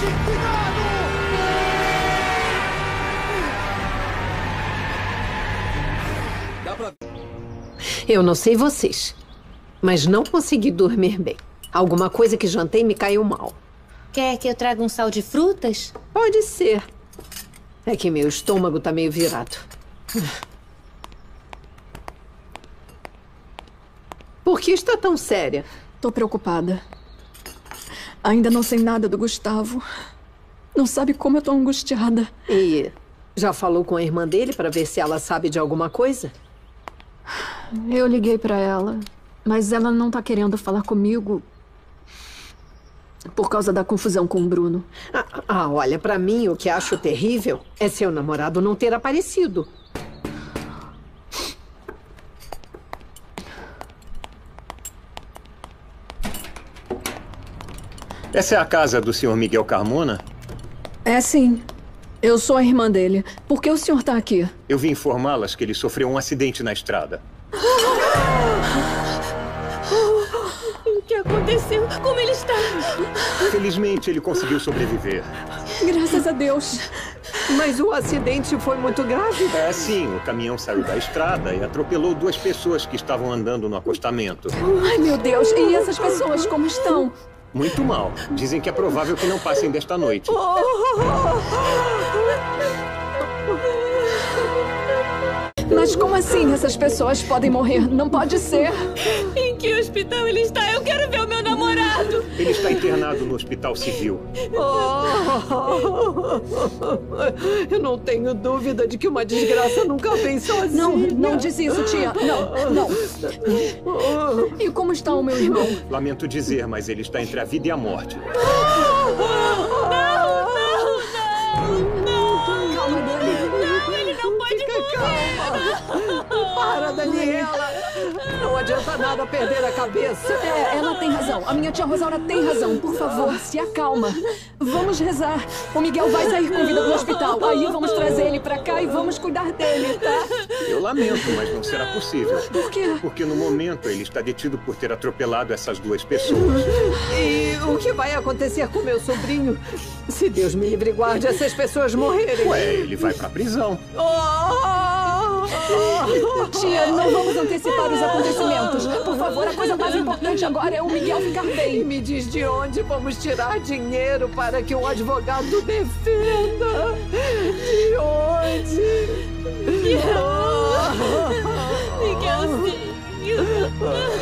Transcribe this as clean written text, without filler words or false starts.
Eu não sei vocês, mas não consegui dormir bem. Alguma coisa que jantei me caiu mal. Quer que eu traga um sal de frutas? Pode ser. É que meu estômago tá meio virado. Por que está tão séria? Tô preocupada. Ainda não sei nada do Gustavo. Não sabe como eu tô angustiada. E já falou com a irmã dele para ver se ela sabe de alguma coisa? Eu liguei pra ela, mas ela não tá querendo falar comigo por causa da confusão com o Bruno. Olha, pra mim o que acho terrível é seu namorado não ter aparecido. Essa é a casa do Sr. Miguel Carmona? É sim. Eu sou a irmã dele. Por que o senhor tá aqui? Eu vim informá-las que ele sofreu um acidente na estrada. O que aconteceu? Como ele está? Felizmente, ele conseguiu sobreviver. Graças a Deus. Mas o acidente foi muito grave? É, sim. O caminhão saiu da estrada e atropelou 2 pessoas que estavam andando no acostamento. Ai, meu Deus. E essas pessoas, como estão? Muito mal. Dizem que é provável que não passem desta noite. Mas como assim essas pessoas podem morrer? Não pode ser. Em que hospital ele está? Eu quero ver o meu namorado. Ele está internado no hospital civil. Eu não tenho dúvida de que uma desgraça nunca vem sozinha. Não diz isso, tia. Não. E como está o meu irmão? Lamento dizer, mas ele está entre a vida e a morte. Calma, Dani. Não, ele não pode morrer. Para, Daniela. Não adianta nada perder a cabeça. Ela tem razão. A minha tia Rosaura tem razão. Por favor, se acalma. Vamos rezar. O Miguel vai sair com vida do hospital. Aí vamos trazer ele pra cá e vamos cuidar dele, tá? Eu lamento, mas não será possível. Por quê? Porque no momento ele está detido por ter atropelado essas 2 pessoas. E o que vai acontecer com meu sobrinho? Se Deus me livre e guarde essas pessoas morrerem. Ué, ele vai pra prisão. Tia, não vamos antecipar os acontecimentos. Por favor, a coisa mais importante agora é o Miguel ficar E bem. me diz de onde vamos tirar dinheiro para que um advogado defenda? De onde? Miguelzinho.